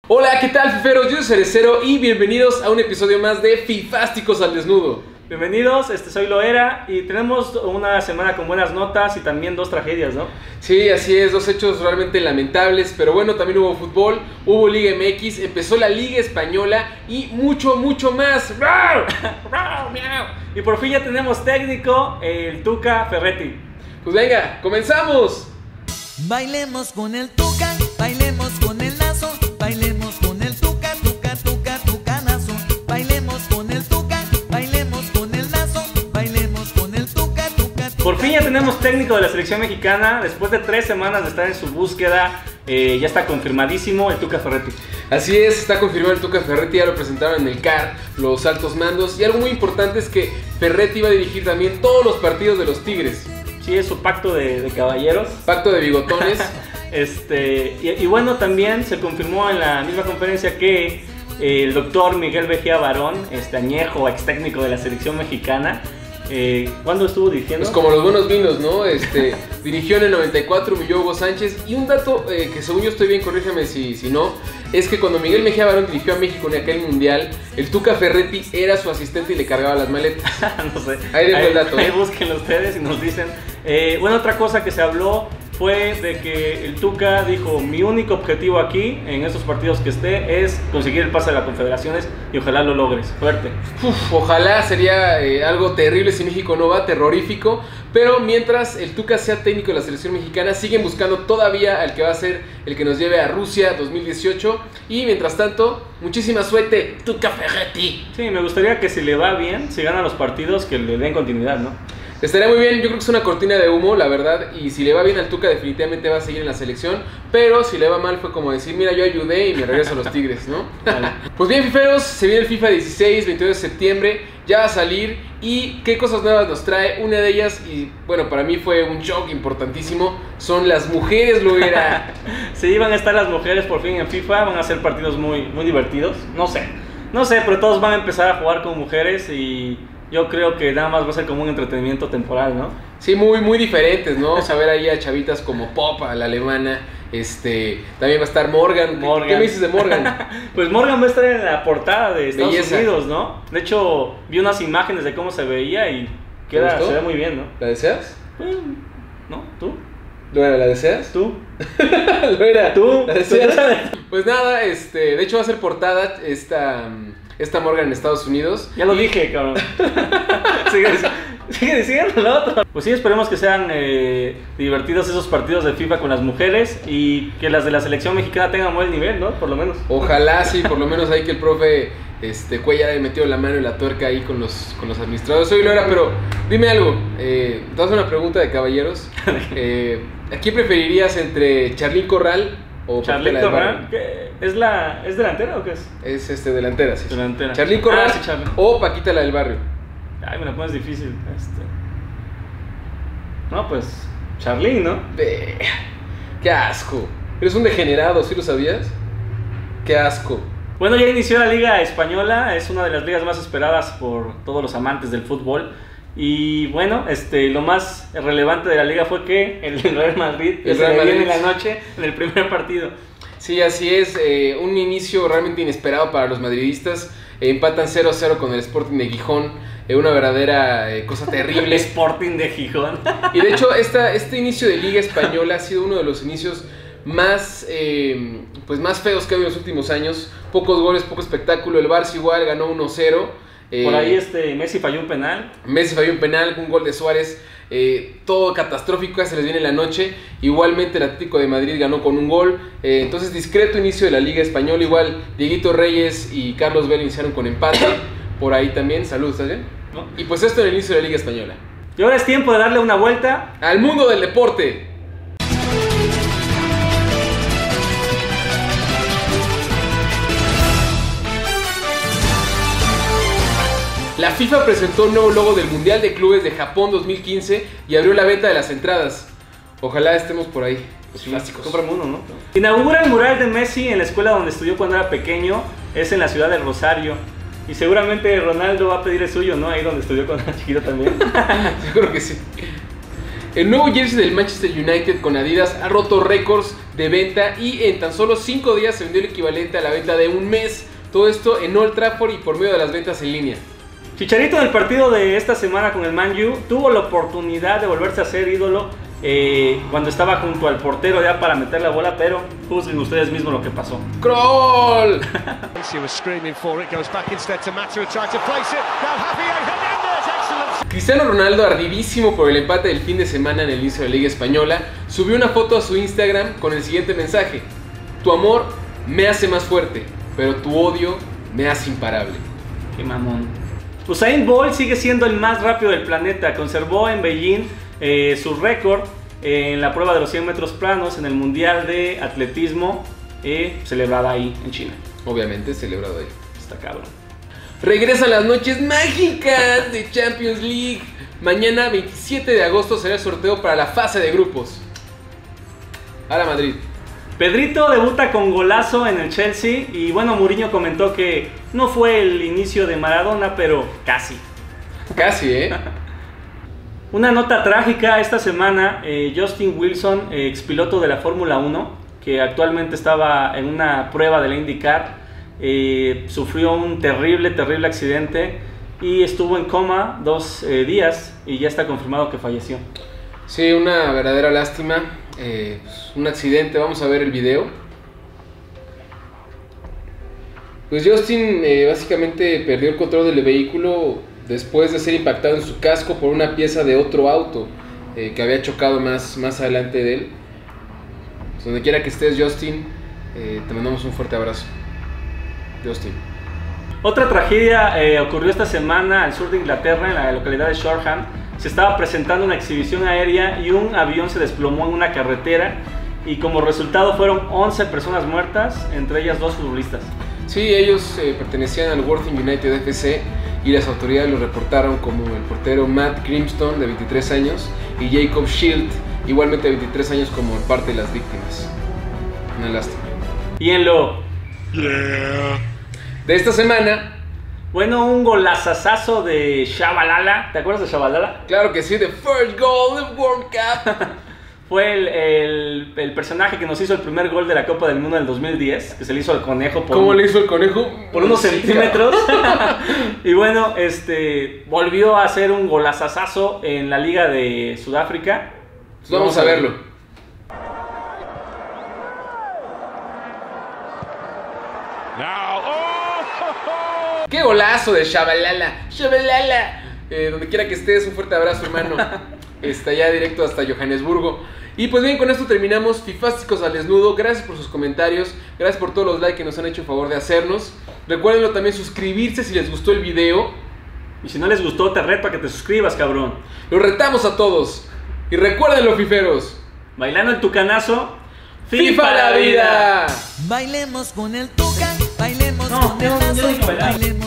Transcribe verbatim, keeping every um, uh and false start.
Hola, ¿qué tal, fiferos? Yo soy Cerecero y bienvenidos a un episodio más de Fifásticos al Desnudo. Bienvenidos, este soy Loera y tenemos una semana con buenas notas y también dos tragedias, ¿no? Sí, así es, dos hechos realmente lamentables, pero bueno, también hubo fútbol, hubo Liga M X, empezó la Liga Española y mucho, mucho más. Y por fin ya tenemos técnico, el Tuca Ferretti. Pues venga, comenzamos. Bailemos con el Tuca, bailemos con el Lazo, bailemos con el Tuca, Tuca, Tuca, Tucanazo. Bailemos con el Tuca, bailemos con el Lazo, bailemos con el Tuca, Tuca, Tuca. Por fin ya tenemos técnico de la selección mexicana. Después de tres semanas de estar en su búsqueda, eh, ya está confirmadísimo el Tuca Ferretti. Así es, está confirmado el Tuca Ferretti, ya lo presentaron en el C A R, los altos mandos. Y algo muy importante es que Ferretti va a dirigir también todos los partidos de los Tigres. Sí, es su pacto de, de caballeros. Pacto de bigotones. este, y, y bueno, también se confirmó en la misma conferencia que eh, el doctor Miguel Mejía Barón, este añejo ex técnico de la selección mexicana, eh, ¿cuándo estuvo dirigiendo? Pues como los buenos vinos, ¿no? Este, dirigió en el noventa y cuatro, humilló a Hugo Sánchez. Y un dato eh, que según yo estoy bien, corrígeme si, si no, es que cuando Miguel Mejía Barón dirigió a México en aquel mundial, el Tuca Ferretti era su asistente y le cargaba las maletas. No sé. Ahí dejo ahí, el dato. Ahí búsquenlo ustedes y nos dicen. Eh, bueno, otra cosa que se habló fue de que el Tuca dijo: mi único objetivo aquí, en estos partidos que esté, es conseguir el pase de las Confederaciones y ojalá lo logres. Fuerte. Uf, ojalá, sería eh, algo terrible si México no va, terrorífico. Pero mientras el Tuca sea técnico de la selección mexicana, siguen buscando todavía al que va a ser el que nos lleve a Rusia dos mil dieciocho. Y mientras tanto, muchísima suerte, Tuca Ferretti. Sí, me gustaría que si le va bien, si gana los partidos, que le den continuidad, ¿no? Estaría muy bien, yo creo que es una cortina de humo, la verdad. Y si le va bien al Tuca, definitivamente va a seguir en la selección. Pero si le va mal, fue como decir: mira, yo ayudé y me regreso a los Tigres, ¿no? Vale. Pues bien, fiferos, se viene el FIFA dieciséis, veintidós de septiembre. Ya va a salir. ¿Y qué cosas nuevas nos trae? Una de ellas, y bueno, para mí fue un shock importantísimo, son las mujeres, lo era. Sí, van a estar las mujeres por fin en FIFA. Van a ser partidos muy, muy divertidos. No sé, no sé, pero todos van a empezar a jugar con mujeres y yo creo que nada más va a ser como un entretenimiento temporal, ¿no? Sí, muy, muy diferentes, ¿no? Vamos a ver ahí a chavitas como Pop, a la alemana. Este, también va a estar Morgan. Morgan. ¿Qué me dices de Morgan? Pues Morgan va a estar en la portada de Estados Belleza. Unidos, ¿no? De hecho, vi unas imágenes de cómo se veía y queda, gustó? se ve muy bien, ¿no? ¿La deseas? Pues, ¿no? ¿Tú? ¿Lo era? ¿La deseas? ¿Tú? ¿Lo era? ¿Tú? ¿La deseas? Pues nada, este, de hecho va a ser portada esta, esta Morgan en Estados Unidos. Ya lo dije, cabrón. Sigue, sigue diciendo lo otro. Pues sí, esperemos que sean eh, divertidos esos partidos de FIFA con las mujeres y que las de la selección mexicana tengan buen nivel, ¿no? Por lo menos. Ojalá sí, por lo menos ahí que el profe este, Cuellar haya metido la mano y la tuerca ahí con los, con los administradores. Soy Loera, pero dime algo, eh, te hago una pregunta de caballeros. Eh, ¿A quién preferirías entre Charlín Corral o Charlín Paquita la del Corral, Barrio? ¿qué? ¿Es, la, ¿es delantera o qué es? Es este, delantera, sí. Delantera. Charlín Corral Ah, sí, Charlín. o Paquita la del Barrio. Ay, me la pones difícil. Este... No, pues Charlín, ¿no? Ve, ¡qué asco! Eres un degenerado, ¿sí lo sabías? ¡Qué asco! Bueno, ya inició la Liga Española, es una de las ligas más esperadas por todos los amantes del fútbol. Y bueno, este, lo más relevante de la liga fue que el Real Madrid El se Real le viene Madrid. en la noche en el primer partido. Sí, así es, eh, un inicio realmente inesperado para los madridistas. Eh, empatan cero a cero con el Sporting de Gijón, eh, una verdadera eh, cosa El terrible. Sporting de Gijón. Y de hecho, esta, este inicio de Liga Española ha sido uno de los inicios más, eh, pues más feos que ha habido en los últimos años. Pocos goles, poco espectáculo. El Barça igual ganó uno cero. Eh, Por ahí este Messi falló un penal. Messi falló un penal, un gol de Suárez, eh, todo catastrófico, ya se les viene la noche. Igualmente el Atlético de Madrid ganó con un gol, eh, entonces discreto inicio de la Liga Española. Igual Dieguito Reyes y Carlos Vela iniciaron con empate, por ahí también, saludos, ¿estás bien? ¿No? Y pues esto en el inicio de la Liga Española. Y ahora es tiempo de darle una vuelta. Al mundo del deporte. La FIFA presentó un nuevo logo del Mundial de Clubes de Japón dos mil quince y abrió la venta de las entradas. Ojalá estemos por ahí, los fifásticos. Cómprame uno, ¿no? Inaugura el mural de Messi en la escuela donde estudió cuando era pequeño. Es en la ciudad de Rosario. Y seguramente Ronaldo va a pedir el suyo, ¿no? Ahí donde estudió cuando era chiquito también. Seguro que sí. El nuevo jersey del Manchester United con Adidas ha roto récords de venta y en tan solo cinco días se vendió el equivalente a la venta de un mes. Todo esto en Old Trafford y por medio de las ventas en línea. Chicharito en el partido de esta semana con el Man U tuvo la oportunidad de volverse a ser ídolo eh, cuando estaba junto al portero ya para meter la bola, pero juzguen ustedes mismos lo que pasó. ¡Kroll! Cristiano Ronaldo, ardidísimo por el empate del fin de semana en el inicio de la Liga Española, subió una foto a su Instagram con el siguiente mensaje: tu amor me hace más fuerte, pero tu odio me hace imparable. Qué mamón. Usain Bolt sigue siendo el más rápido del planeta. Conservó en Beijing eh, su récord eh, en la prueba de los cien metros planos en el Mundial de Atletismo eh, celebrada ahí en China. Obviamente celebrado ahí. Está cabrón. Regresan las noches mágicas de Champions League. Mañana veintisiete de agosto será el sorteo para la fase de grupos. A la Madrid. Pedrito debuta con golazo en el Chelsea y bueno, Mourinho comentó que no fue el inicio de Maradona, pero casi. Casi, ¿eh? Una nota trágica esta semana, eh, Justin Wilson, eh, expiloto de la Fórmula uno, que actualmente estaba en una prueba de la IndyCar, eh, sufrió un terrible, terrible accidente y estuvo en coma dos eh, días y ya está confirmado que falleció. Sí, una verdadera lástima. Eh, un accidente, vamos a ver el video. Pues Justin eh, básicamente perdió el control del vehículo después de ser impactado en su casco por una pieza de otro auto eh, que había chocado más, más adelante de él. Pues donde quiera que estés, Justin, eh, te mandamos un fuerte abrazo. Justin. Otra tragedia eh, ocurrió esta semana al sur de Inglaterra, en la localidad de Shoreham. Se estaba presentando una exhibición aérea y un avión se desplomó en una carretera y como resultado fueron once personas muertas, entre ellas dos futbolistas. Sí, ellos eh, pertenecían al Worthing United F C y las autoridades lo reportaron como el portero Matt Grimstone, de veintitrés años, y Jacob Shield, igualmente de veintitrés años, como parte de las víctimas. Una lástima. Y en lo yeah. de esta semana... Bueno, un golazazazo de Shabalala. ¿Te acuerdas de Shabalala? Claro que sí, the first goal of World Cup. Fue el, el, el personaje que nos hizo el primer gol de la Copa del Mundo del dos mil diez, que se le hizo al conejo por... ¿Cómo le hizo el conejo? Por unos centímetros. Y bueno, este volvió a hacer un golazazazo en la Liga de Sudáfrica. Pues vamos, vamos a verlo. Now, oh. ¡Qué golazo de Shabalala! ¡Shabalala! Eh, donde quiera que estés, un fuerte abrazo, hermano. Está ya directo hasta Johannesburgo. Y pues bien, con esto terminamos Fifásticos al Desnudo. Gracias por sus comentarios. Gracias por todos los likes que nos han hecho el favor de hacernos. Recuerden también suscribirse si les gustó el video. Y si no les gustó, te reto a que te suscribas, cabrón. Los retamos a todos. Y recuerden, fiferos, bailando el tucanazo, FIFA la vida. Bailemos con el tuca, bailemos no, con el lazo, bailemos.